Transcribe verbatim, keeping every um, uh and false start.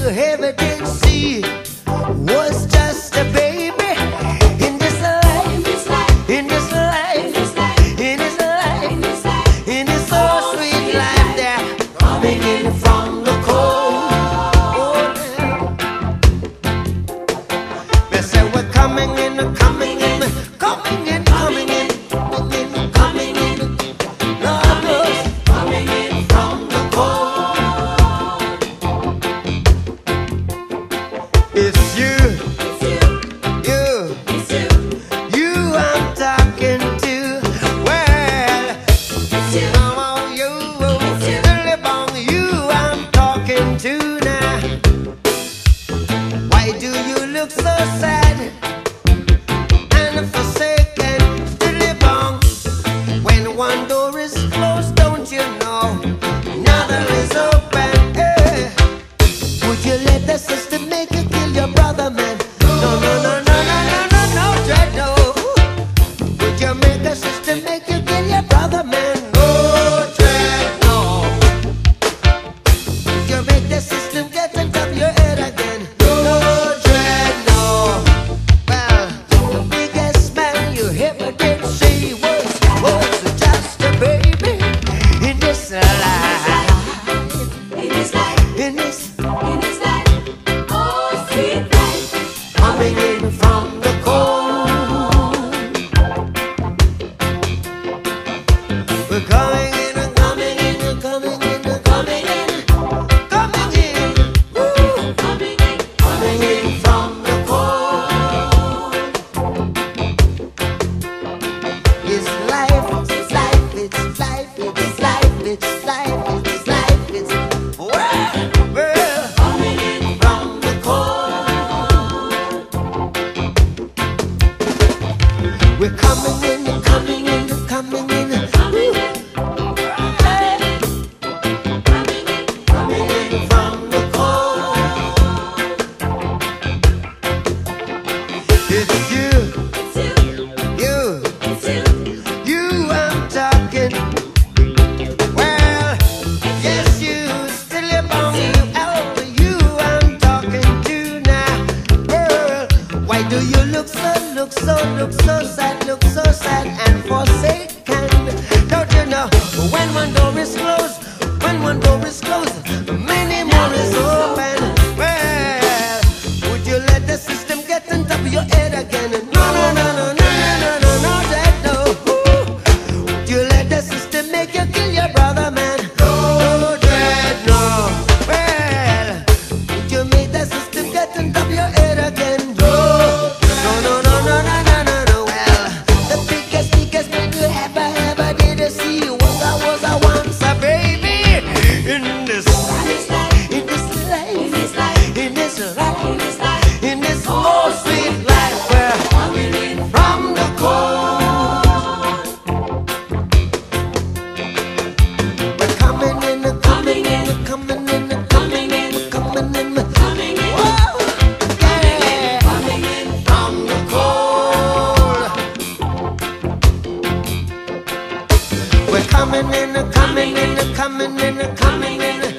ever did see was just a baby in this life, in this life, in this life, in this life, in this so sweet life. They're coming in from the cold. They say we're coming in, coming in, coming in, coming in, coming in, coming in. Lord knows, coming in from the cold. It's you, you, you I'm talking to. Well, come on, you, live on you I'm talking to now. Why do you look so sad and forsaken to live on? When one door is closed, don't you know another is open? Eh. Would you let the system make you kill your brother, man? No, no, no, no, no, no, no, no, Dread, no. Would you make the system make you kill your brother, man? No, Dread, no. Would you make the system get on top of your head again? No, Dread, no. Well, the biggest man you ever did see was, was just a baby in this life. In this life, In this in this life, oh sweet life. coming in from the cold. We're coming in and coming in and coming in and coming in, coming in, woo, Coming in, coming in from the cold. It's life, it's life, it's life, it's life, it's life, it's life, it's well, well, coming in, from the cold. We're coming in, coming in, coming in, coming in, coming in from the cold. It's you, it's you, you, it's you, you I'm talking. Well, yes, you still live on you. Oh, you I'm talking to now. Girl, why do you look so, look so, look so sad, look so sad and forsaken? Don't you know when one door is closed, when one door is closed, many more is open. Well, would you let the system get on top of your head again? No, no, no, no, no, no, no, no, no, that no. Would you let the system make you kill your brother, man? No, Dread, no. Well, would you make the system get on top of your head again? No, no, no, no, no, no, no, no, no. Well, the biggest, biggest man you ever, ever did see was I, was I once a baby in this, in this life, in this life, in this in life, this life. in this oh sweet life. Where Coming in, from the cold, we're coming in, coming in, coming in, coming in, coming in, coming in, whoa, yeah, coming in, from the cold. We're coming in, coming in, coming in, coming in.